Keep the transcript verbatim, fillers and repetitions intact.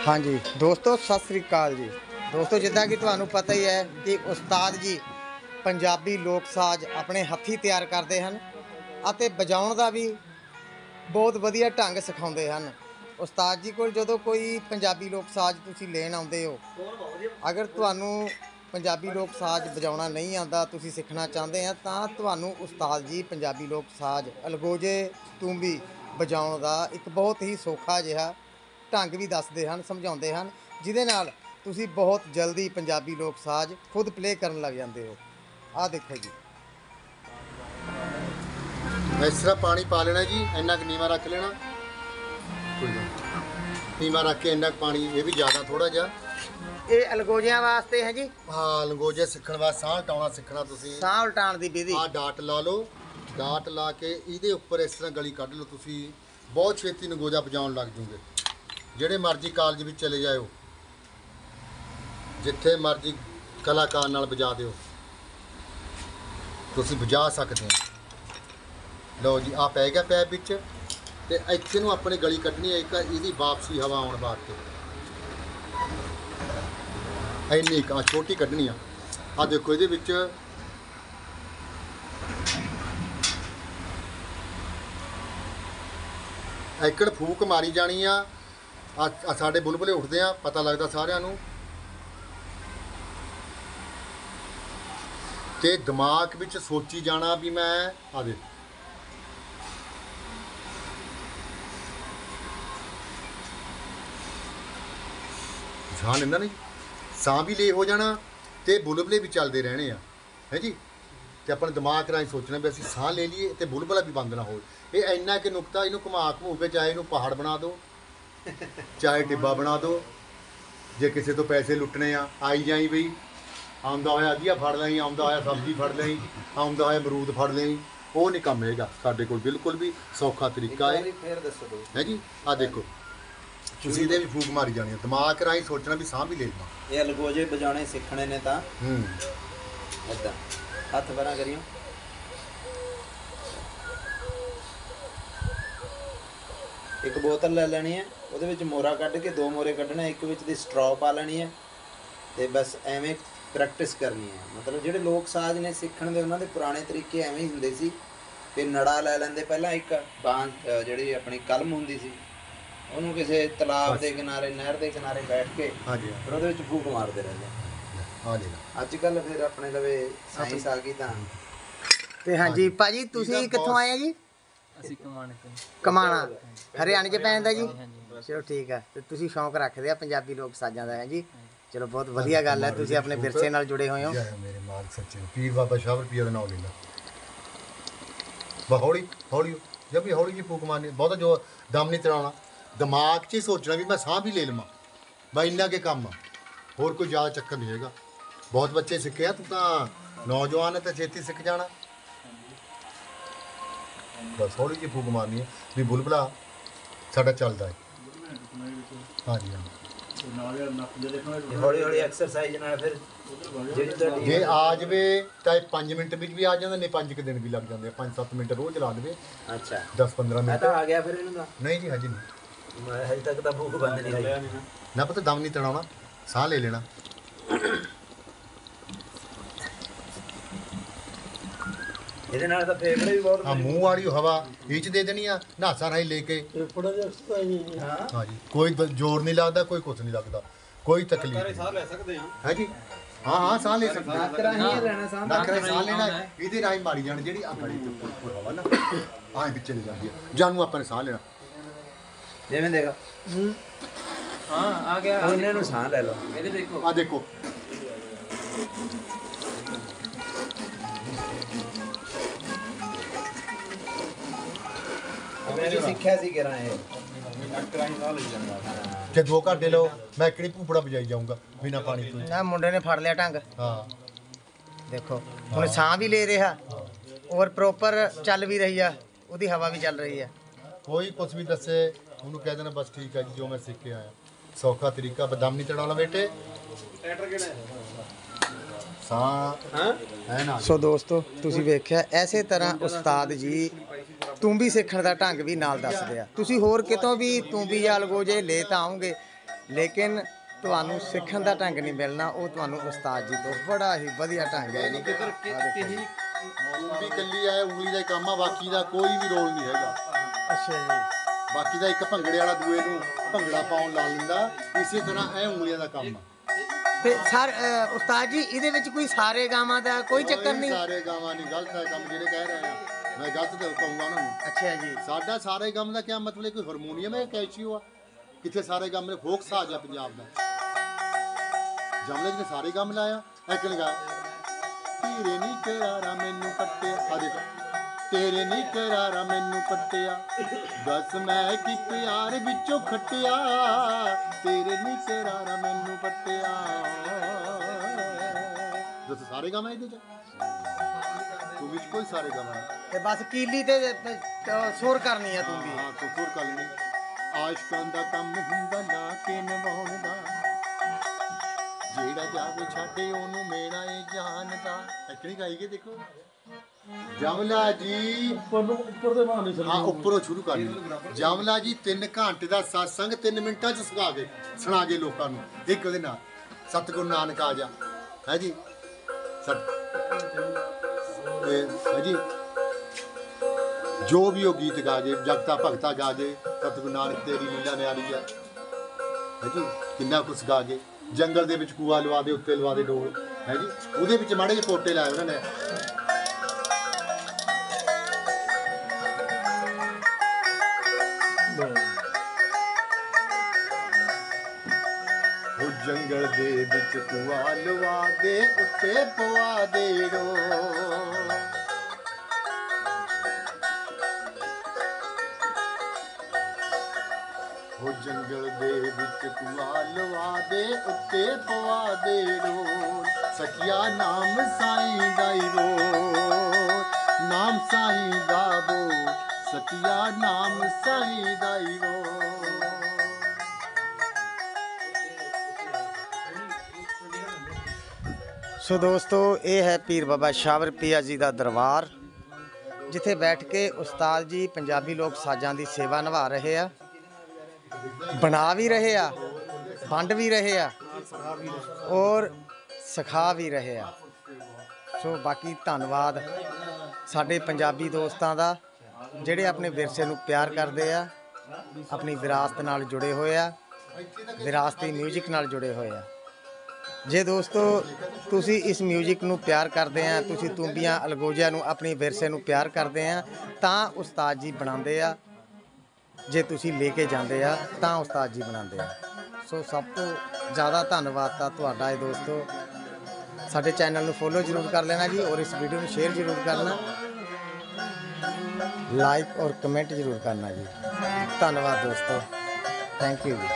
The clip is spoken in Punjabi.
हाँ जी दोस्तों सत श्री अकाल जी। दोस्तों जिद्दां कि तुहानूं पता ही है कि उस्ताद जी पंजाबी लोक साज अपने हत्थी तैयार करते हैं ਅਤੇ ਵਜਾਉਣ ਦਾ भी बहुत वधिया ढंग सिखाउंदे हैं। उस्ताद जी कोल जदों कोई पंजाबी लोक साज तुसीं लेण आउंदे हो, अगर तुहानूं पंजाबी लोक साज वजाउणा नहीं आंदा, तुसीं सिੱਖਣਾ चाहते हैं ਤਾਂ ਤੁਹਾਨੂੰ उस्ताद जी पंजाबी लोक साज अलगोजे तूंबी वजाउण ਦਾ एक बहुत ही सौखा जिहा ढंग भी दसदे हैं, समझाउंदे हैं, जिहदे नाल तुसीं बहुत जल्दी पंजाबी लोक साज खुद प्ले करन लग जांदे हो। आ देखो जी, इस तरह पानी पा लेना जी, इन्ना क नीवा रख लेना, नीवा रख के इन्ना पानी, ये भी ज़्यादा थोड़ा जा ये अलगोजियां वास्ते है जी। हाँ अलगोजे सीखण वास्ते साह उल्टाउणा सीखना तुसीं, साह उल्टाउण दी विधि। आ डाट ला लो, डाट ला के इहदे उप्पर इस तरह गली कढ लो, तुसीं बहुत छेती नगोजा बजाउण लग जूगे। ਜਿਹੜੇ मर्जी कालज ਵਿੱਚ चले जाओ, जिथे मर्जी कलाकार नाल बजा दिओ, तुसीं बजा सकते हैं। लो जी आ पै गया पैप विच ते इत्थे नूं अपनी गली कड्ढनी है, एक इहदी वापसी हवा आउण वास्ते इन्नी आ छोटी कड्ढनी आ। आ देखो इहदे विच एकड़ फूक मारी जानी आ। आ साडे बुलबुले उठदे आ, पता लगदा सारिआं नूं ते दिमाग विच सोची जाना भी मैं आ दे ਸਾਹ ਲੈਂਦਾ नहीं, ਸਾਹ भी ले हो जाना ਤੇ बुलबुले भी चलते रहने आ है जी। ਤੇ ਆਪਣੇ ਦਿਮਾਗ ਰਾਹੀਂ ਸੋਚਣਾ ਵੀ ਅਸੀਂ ਸਾਹ ਲੈ ਲਈਏ ਤੇ ਬੁਲਬੁਲਾ ਵੀ ਬੰਦ ਨਾ ਹੋਵੇ। ਇਹ ਇੰਨਾ ਕਿ ਨੁਕਤਾ, ਇਹਨੂੰ ਘੁਮਾ ਘਮੂ ਕੇ ਚਾਹੇ ਇਹਨੂੰ ਪਹਾੜ ਬਣਾ ਦਿਓ, ਚਾਹੇ ਟਿੱਬਾ ਬਣਾ ਦਿਓ। ਜੇ ਕਿਸੇ ਤੋਂ ਪੈਸੇ ਲੁੱਟਣੇ ਆ, ਆਈ ਜਾਈ ਬਈ, ਆਉਂਦਾ ਹੋਇਆ ਅਧੀਆ ਫੜ ਲਈ, ਆਉਂਦਾ ਹੋਇਆ ਸਬਜ਼ੀ ਫੜ ਲਈ, ਆਉਂਦਾ ਹੋਇਆ ਅਮਰੂਦ ਫੜ ਲਈ, ਉਹ ਨਹੀਂ ਕੰਮ ਹੈਗਾ ਸਾਡੇ ਕੋਲ। ਬਿਲਕੁਲ ਵੀ ਸੌਖਾ ਤਰੀਕਾ ਹੈ ਹੈ ਜੀ। ਆ ਦੇਖੋ ਤੁਸੀਂ ਇਹਦੇ ਵੀ ਫੂਕ ਮਾਰੀ ਜਾਣੀ, ਦਿਮਾਗ ਰਾਹੀਂ ਸੋਚਣਾ ਵੀ ਸਾਹ ਵੀ ਲੈ ਲਵਾਂ। ਇਹ ਅਲਗੋਜੇ ਵਜਾਉਣੇ ਸਿੱਖਣੇ ਨੇ ਤਾਂ ਹੂੰ ਇੱਦਾਂ ਹੱਥ ਪਰਾਂ ਕਰਿਓ। ਇੱਕ ਬੋਤਲ ਲੈ ਲੈਣੀ ਹੈ, ਉਹਦੇ ਵਿੱਚ ਮੋਰਾ ਕੱਢ ਕੇ ਦੋ ਮੋਰੇ ਕੱਢਣੇ, ਇੱਕ ਵਿੱਚ ਦੀ ਸਟ੍ਰੋ ਪਾ ਲੈਣੀ ਹੈ ਤੇ ਬਸ ਐਵੇਂ ਪ੍ਰੈਕਟਿਸ ਕਰਨੀ ਹੈ। ਮਤਲਬ ਜਿਹੜੇ ਲੋਕ ਸਾਜ਼ ਨੇ ਸਿੱਖਣ ਦੇ, ਉਹਨਾਂ ਦੇ ਪੁਰਾਣੇ ਤਰੀਕੇ ਐਵੇਂ ਹੀ ਹੁੰਦੇ ਸੀ ਕਿ ਨੜਾ ਲੈ ਲੈਂਦੇ ਪਹਿਲਾਂ, ਇੱਕ ਬਾਂਹ ਜਿਹੜੀ ਆਪਣੀ ਕਲਮ ਹੁੰਦੀ ਸੀ, ਉਹਨੂੰ ਕਿਸੇ ਤਲਾਬ ਦੇ ਕਿਨਾਰੇ, ਨਹਿਰ ਦੇ ਕਿਨਾਰੇ ਬੈਠ ਕੇ ਫਿਰ ਉਹਦੇ ਵਿੱਚ ਫੂਕ ਮਾਰਦੇ ਰਹਿੰਦੇ। ਅੱਜ ਕੱਲ੍ਹ ਫਿਰ ਆਪਣੇ ਲਵੇ ਸਾਇੰਸ ਆ ਗਈ ਤਾਂ। ਤੇ ਹਾਂਜੀ ਭਾਜੀ ਤੁਸੀਂ ਕਿੱਥੋਂ ਆਏ ਆ ਜੀ? ਅਸੀਂ ਕਮਾਣੇ ਤੋਂ। ਕਮਾਣਾ ਹਰਿਆਣੇ 'ਚ ਪੈਂਦਾ ਜੀ। ਚਲੋ ਠੀਕ ਹੈ, ਤੇ ਤੁਸੀਂ ਸ਼ੌਂਕ ਰੱਖਦੇ ਆ ਪੰਜਾਬੀ ਲੋਕ ਸਾਜ਼ਾਂ ਦਾ ਹੈ ਜੀ। ਚਲੋ ਬਹੁਤ ਵਧੀਆ ਗੱਲ ਹੈ, ਤੁਸੀਂ ਆਪਣੇ ਵਿਰਸੇ ਨਾਲ ਜੁੜੇ ਹੋਏ ਹੋ। ਮੇਰੇ ਮਾਲਕ ਸੱਚੇ ਪੀਰ ਬਾਬਾ ਸ਼ਾਹ ਰੁਪਈਆ ਦਾ ਨਾਮ ਲੈਂਦਾ ਬਾ ਹੌਲੀ ਹੌਲੀ, ਜਦ ਵੀ ਹੌਲੀ ਜਿਹੀ ਫੂਕ ਮਾਰਨੀ, ਬਹੁਤਾ ਜੋ ਦਮ ਨਹੀਂ ਚਲਾਉਣਾ, ਦਿਮਾਗ 'ਚ ਹੀ ਸੋਚਣਾ ਵੀ ਮੈਂ ਸਾਹ ਵੀ ਲੈ ਲਵਾਂ, ਬਾ ਇੰਨਾ ਕੇ ਕੰਮ ਆ, ਹੋਰ ਕੋਈ ਜ਼ਿਆਦਾ ਚੱਕਰ ਨਹੀਂ ਹੈਗਾ। ਬਹੁਤ ਬੱਚੇ ਸਿੱਖੇ ਆ, ਤੂੰ ਤਾਂ ਨੌਜਵਾਨ ਹੈ ਤਾਂ ਛੇਤੀ ਸਿੱਖ ਜਾਣਾ। ਬਸ ਹੌਲੀ ਜਿਹੀ ਫੂਕ ਮਾਰਨੀ ਹੈ ਵੀ ਬੁਲਬੁਲਾ ਸਾਡਾ ਚੱਲਦਾ ਹੈ। ਹਾਂਜੀ ਹਾਂ, ਹੌਲੀ ਹੌਲੀ ਐਕਸਰਸਾਈਜ਼ ਨਾਲ ਫਿਰ ਜਿਹੜੀ ਤੁਹਾਡੀ ਜੇ ਆ ਜਾਵੇ ਚਾਹੇ ਪੰਜ ਮਿੰਟ ਵਿੱਚ ਵੀ ਆ ਜਾਂਦਾ, ਨਹੀਂ ਪੰਜ ਕੁ ਦਿਨ ਵੀ ਲੱਗ ਜਾਂਦੇ ਆ, ਪੰਜ ਸੱਤ ਮਿੰਟ ਰੋਜ਼ ਲਾ ਦੇਵੇ। ਅੱਛਾ ਦਸ ਪੰਦਰਾਂ ਮੈਂ ਮਿੰਟ ਤਾਂ ਆ ਗਿਆ ਫਿਰ ਇਹਨੂੰ ਤਾਂ ਨਹੀਂ ਜੀ, ਹਜੇ ਨਹੀਂ, ਮੈਂ ਹਜੇ ਤੱਕ ਤਾਂ ਭੂਖ ਬੰਦ ਨਹੀਂ ਹੋਈ ਨਾ ਪਤਾ ਦਮ ਨਹੀਂ ਤੜਾਉਣਾ, ਸਾਹ ਲੈ ਲੈਣਾ। ਇਹਦੇ ਨਾਲ ਤਾਂ ਫੇਫੜੇ ਵੀ ਬਹੁਤ ਆ ਮੂੰਹ ਵਾਲੀ ਹਵਾ ਇਹ 'ਚ ਦੇ ਦੇਣੀ ਆ, ਨਾਸਾ ਰਾਹੀਂ ਲੈ ਕੇ। ਹਾਂ ਹਾਂ ਜੀ, ਕੋਈ ਦ- ਜ਼ੋਰ ਨਹੀਂ ਲੱਗਦਾ, ਕੋਈ ਕੁਛ ਨਹੀਂ ਲੱਗਦਾ, ਕੋਈ ਤਕਲੀਫ ਨਹੀਂ। ਸਾਹ ਲੈ ਸਕਦੇ ਹਾਂ ਹੈ ਜੀ। ਹਾਂ ਹਾਂ ਸਾਹ ਲੈ ਸਕਦੇ ਹਾਂ, ਨੱਕ ਰਾਹੀਂ ਲੈਣਾ ਸਾਹ ਨੱਕ ਰਾਹੀਂ ਸਾਹ ਲੈਣਾ, ਇਹਦੇ ਰਾਹੀਂ ਮਾਰੀ ਜਾਣ, ਜਿਹੜੀ ਆ ਬੜੀ ਉੱਪਰ ਹਵਾ ਨਾ ਆਹ ਵਿੱਚ ਚਲੀ ਜਾਂਦੀ ਹੈ, ਜਾਨੂੰ ਆਪਾਂ ਨੇ ਸਾਹ ਲੈਣਾ। ਜਿਵੇਂ ਦੇਖ ਹਾਂ ਆ ਗਿਆ। ਉਹਨਾਂ ਨੂੰ ਸਾਹ ਲੈ ਲਓ। ਇਹਦੇ ਦੇਖੋ, ਆ ਦੇਖੋ ਮੈਂ ਵੀ ਸਿੱਖਿਆ ਸੀ ਕਰਾਂ ਇਹ। ਜੇ ਦੋ ਘੰਟੇ ਲਓ, ਮੈਂ ਕਿਹੜੀ ਭੂਪੜਾ ਵਜਾਈ ਜਾਊਂਗਾ ਬਿਨਾ ਪਾਣੀ ਤੋਂ। ਨਾ ਮੁੰਡੇ ਨੇ ਫੜ ਲਿਆ ਢੰਗ, ਹਾਂ ਦੇਖੋ ਹੁਣ ਸਾਹ ਵੀ ਲੈ ਰਿਹਾ ਔਰ ਪ੍ਰੋਪਰ ਚੱਲ ਵੀ ਰਹੀ ਆ, ਉਹਦੀ ਹਵਾ ਵੀ ਚੱਲ ਰਹੀ ਹੈ। ਕੋਈ ਕੁਛ ਵੀ ਦੱਸੇ ਉਹਨੂੰ ਕਹਿ ਦੇਣਾ ਬਸ ਠੀਕ ਹੈ ਜੀ, ਜੋ ਮੈਂ ਸਿੱਖ ਕੇ ਆਇਆ। ਸੌਖਾ ਤਰੀਕਾ, ਬਦਾਮ ਨਹੀਂ ਚੜਾਉਣਾ ਬੇਟੇ। ਸਾਹ ਹੈ ਨਾ। ਸੋ ਦੋਸਤੋ ਤੁਸੀਂ ਵੇਖਿਆ, ਐਸੇ ਤਰ੍ਹਾਂ ਉਸਤਾਦ ਜੀ ਤੂੰਬੀ ਸਿੱਖਣ ਦਾ ਢੰਗ ਵੀ ਨਾਲ ਦੱਸਦੇ ਆ। ਤੁਸੀਂ ਹੋਰ ਕਿਤੋਂ ਵੀ ਤੂੰਬੀ ਜਾਂ ਅਲਗੋਜੇ ਲੈ ਤਾਂ ਆਉਂਗੇ, ਲੇਕਿਨ ਤੁਹਾਨੂੰ ਸਿੱਖਣ ਦਾ ਢੰਗ ਨਹੀਂ ਮਿਲਣਾ, ਉਹ ਤੁਹਾਨੂੰ ਉਸਤਾਦ ਜੀ ਤੋਂ ਬੜਾ ਹੀ ਵਧੀਆ ਢੰਗ ਹੈ ਜੀ। ਕਿਧਰ ਕਿਹੀ ਉਂਗਲੀ ਕੱਲੀ ਹੈ, ਉਂਗਲੀ ਦਾ ਹੀ ਕੰਮ ਆ, ਬਾਕੀ ਦਾ ਕੋਈ ਵੀ ਰੋਲ ਨਹੀਂ ਹੈਗਾ। ਅੱਛਾ ਜੀ। ਬਾਕੀ ਦਾ ਇੱਕ ਭੰਗੜੇ ਵਾਲਾ ਦੂਏ ਨੂੰ ਭੰਗੜਾ ਪਾਉਣ ਲਾ ਲੈਂਦਾ, ਇਸੇ ਤਰ੍ਹਾਂ ਇਹ ਉਂਗਲੀਆਂ ਦਾ ਕੰਮ ਆ। ਤੇ ਸਰ ਅ, ਉਸਤਾਦ ਜੀ ਇਹਦੇ ਵਿੱਚ ਕੋਈ ਸਾਰੇ ਗਾਵਾਂ ਦਾ ਕੋਈ ਚੱਕਰ ਨਹੀਂ? ਸਾਰੇ ਗਾਵਾਂ ਨਹੀਂ, ਗਲਤ ਹੈ ਕੰਮ ਜਿਹੜੇ ਕਹਿ ਰਹੇ ਆ, ਮੈਂ ਗਲਤ ਤੇ ਕਹੂੰਗਾ ਉਹਨਾਂ ਨੂੰ। ਅੱਛਾ ਜੀ। ਸਾਡਾ ਸਾਰੇ ਗਮ ਦਾ ਕੀ ਮਤਲਬ ਹੈ? ਕੋਈ ਹਾਰਮੋਨੀਅਮ ਹੈ, ਕੈਸ਼ੀਓ ਆ, ਕਿੱਥੇ ਸਾਰੇ ਗਮ ਨੇ ਫੋਕ ਸਾਜ਼ ਆ ਪੰਜਾਬ ਦਾ। ਜਮਲੇ ਨੇ ਸਾਰੇ ਗਮ ਲਾਇਆ, ਇੱਕ ਲਗਾ ਤੇਰੇ ਨੀ ਕਰਾਰਾ ਮੈਨੂੰ ਪੱਟਿਆ, ਆ ਦੇਖ ਤੇਰੇ ਨੀ ਕਰਾਰਾ ਮੈਨੂੰ ਪੱਟਿਆ, ਬਸ ਮੈਂ ਕੀ ਪਿਆਰ ਵਿੱਚੋਂ ਖੱਟਿਆ, ਤੇਰੇ ਨੀ ਕਰਾਰਾ ਮੈਨੂੰ ਪੱਟਿਆ। ਦੱਸ ਸਾਰੇ ਗਮ ਹੈ ਇਹਦੇ ਚ, ਤੂੰ ਵਿੱਚ ਕੋਈ ਸਾਰੇ ਗਮ ਨਹੀਂ। ਤੇ ਬਸ ਕੀਲੀ ਤੇ ਤੇ, ਅ, ਸੁਰ ਕਰਨੀ ਆ ਤੂੰ ਵੀ। ਹਾਂ ਤੂੰ ਸੁਰ ਕਰ ਲੈਣੀ। ਆਸ਼ਕਾਂ ਦਾ ਕੰਮ ਹੁੰਦਾ ਨਾ ਕਿ ਨਿਭਾਉਣ ਦਾ, ਜਿਹੜਾ ਜਾਵੇ ਛੱਡੇ ਉਹਨੂੰ ਮੇਰਾ ਇਹ ਜਾਨ ਦਾ। ਐਕਣੀ ਗਾਈਏ ਦੇਖੋ ਜਮਲਾ ਜੀ, ਉੱਪਰ ਨੂੰ ਉੱਪਰ ਦੇ ਬਹਾਨੇ ਹਾਂ ਉੱਪਰੋਂ ਸ਼ੁਰੂ ਕਰਨੀ। ਜਮਲਾ ਜੀ ਤਿੰਨ ਘੰਟੇ ਦਾ satsang ਤਿੰਨ ਮਿੰਟਾਂ ਚ ਸਿਖਾ ਕੇ ਸੁਣਾ ਕੇ ਲੋਕਾਂ ਨੂੰ ਇੱਕ ਉਹਦੇ ਨਾਲ ਸਤਿਗੁਰੂ ਨਾਨਕ ਆ ਜਾ ਹੈ ਜੀ। ਸਤ ਹੈ ਜੀ, ਜੋ ਵੀ ਉਹ ਗੀਤ ਗਾ ਜੇ, ਜਗਤਾ ਭਗਤਾ ਗਾ ਜੇ, ਸਤਿਗੁਰੂ ਨਾਨਕ ਤੇਰੀ ਲੀਲਾ ਨਿਆਰੀ ਹੈ ਹੈ ਜੀ। ਕਿੰਨਾ ਕੁਛ ਗਾ ਕੇ ਜੰਗਲ ਦੇ ਵਿੱਚ ਕੂਆ ਲਵਾ ਦੇ, ਉੱਤੇ ਲਵਾ ਦੇ ਡੋਲ ਹੈ ਜੀ, ਉਹਦੇ ਵਿੱਚ ਮਾੜੇ ਜਿਹੇ ਪੋਟੇ ਲਾਏ ਉਹਨਾਂ ਨੇ। ਉਹ ਜੰਗਲ ਦੇ ਵਿੱਚ ਕੂਆ ਲਵਾ ਦੇ, ਉੱਤੇ ਪਵਾ ਦੇ ਡੋਲ। ਉਹ ਜੰਗਲ ਦੇ ਵਿੱਚ ਕੂਆ ਲਵਾ ਦੇ, ਉੱਤੇ ਪਵਾ ਦੇ ਡੋਲ। ਸਖੀਆ ਨਾਮ ਸਾਈਂ ਦਾ ਈ ਬੋਲ, ਨਾਮ ਸਾਈਂ ਦਾ ਬੋਲ, ਸਖੀਆ ਨਾਮ ਸਾਈਂ ਦਾ ਈ ਬੋਲ। ਸੋ ਦੋਸਤੋ, ਇਹ ਹੈ ਪੀਰ ਬਾਬਾ ਸ਼ਾਵਰ ਪਿਆ ਜੀ ਦਾ ਦਰਬਾਰ, ਜਿੱਥੇ ਬੈਠ ਕੇ ਉਸਤਾਦ ਜੀ ਪੰਜਾਬੀ ਲੋਕ ਸਾਜ਼ਾਂ ਦੀ ਸੇਵਾ ਨਿਭਾ ਰਹੇ ਆ, ਬਣਾ ਵੀ ਰਹੇ ਆ, ਵੰਡ ਵੀ ਰਹੇ ਆ ਔਰ ਸਿਖਾ ਵੀ ਰਹੇ ਆ। ਸੋ ਬਾਕੀ ਧੰਨਵਾਦ ਸਾਡੇ ਪੰਜਾਬੀ ਦੋਸਤਾਂ ਦਾ, ਜਿਹੜੇ ਆਪਣੇ ਵਿਰਸੇ ਨੂੰ ਪਿਆਰ ਕਰਦੇ ਆ, ਆਪਣੀ ਵਿਰਾਸਤ ਨਾਲ ਜੁੜੇ ਹੋਏ ਆ, ਵਿਰਾਸਤੀ ਮਿਊਜ਼ਿਕ ਨਾਲ ਜੁੜੇ ਹੋਏ ਆ। ਜੇ ਦੋਸਤੋ ਤੁਸੀਂ ਇਸ ਮਿਊਜ਼ਿਕ ਨੂੰ ਪਿਆਰ ਕਰਦੇ ਆ, ਤੁਸੀਂ ਤੂੰਬੀਆਂ ਅਲਗੋਜਿਆਂ ਨੂੰ, ਆਪਣੀ ਵਿਰਸੇ ਨੂੰ ਪਿਆਰ ਕਰਦੇ ਆ, ਤਾਂ ਉਸਤਾਦ ਜੀ ਬਣਾਉਂਦੇ ਆ। ਜੇ ਤੁਸੀਂ ਲੈ ਕੇ ਜਾਂਦੇ ਆ ਤਾਂ ਉਸਤਾਦ ਜੀ ਬਣਾਉਂਦੇ ਆ। ਸੋ ਸਭ ਤੋਂ ਜ਼ਿਆਦਾ ਧੰਨਵਾਦ ਤਾਂ ਤੁਹਾਡਾ ਹੈ ਦੋਸਤੋ। ਸਾਡੇ ਚੈਨਲ ਨੂੰ ਫੋਲੋ ਜ਼ਰੂਰ ਕਰ ਲੈਣਾ ਜੀ, ਔਰ ਇਸ ਵੀਡੀਓ ਨੂੰ ਸ਼ੇਅਰ ਜ਼ਰੂਰ ਕਰਨਾ, ਲਾਈਕ ਔਰ ਕਮੈਂਟ ਜ਼ਰੂਰ ਕਰਨਾ ਜੀ। ਧੰਨਵਾਦ ਦੋਸਤੋ, ਥੈਂਕ ਯੂ ਜੀ।